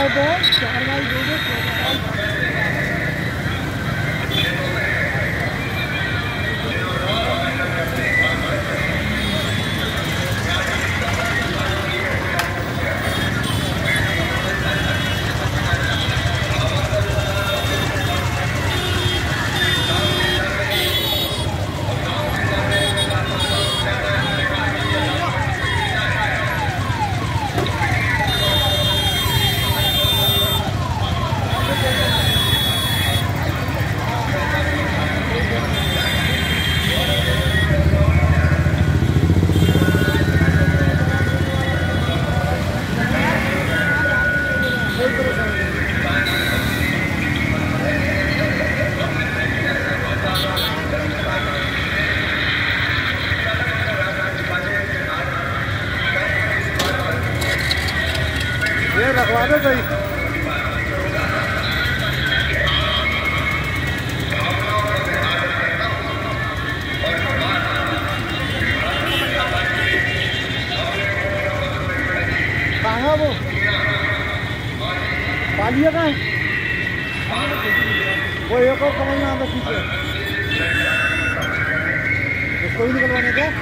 Bye दो 4x2 ये रखवा दो सही। कहाँ है वो पालिया कहाँ है? वो एक और कमल में आता पीछे उसको ही निकलवाने का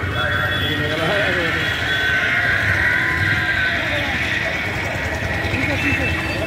ठीक है।